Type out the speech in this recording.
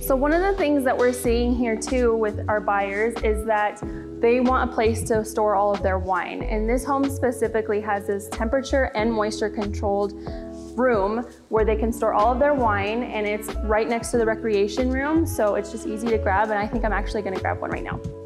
So one of the things that we're seeing here too with our buyers is that they want a place to store all of their wine. And this home specifically has this temperature and moisture controlled room where they can store all of their wine, and it's right next to the recreation room. So it's just easy to grab, and I think I'm actually gonna grab one right now.